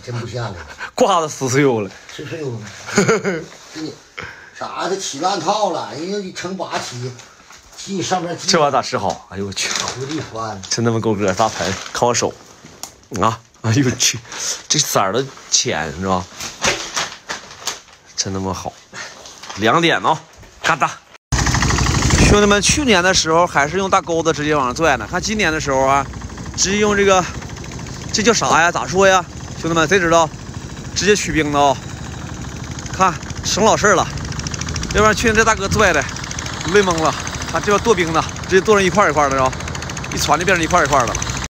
真不下来， 挂的死碎了， 吃碎了。给你啥的起烂套了，人家成8起，系上面系。 这玩意咋吃好？哎呦我去！ 回力宽， 真他妈够个大盆，看我手啊！哎呦我去，这色儿都浅是吧？真他妈好，2点呢、嘎哒！兄弟们，去年的时候还是用大钩子直接往上拽呢，看今年的时候啊，直接用这个，这叫啥呀？咋说呀？兄弟们，谁知道？直接取冰的啊、看省老事了，要不然去年这大哥拽的累懵了，看这要剁冰的，直接剁成一块一块的是吧？一传就变成一块一块的了。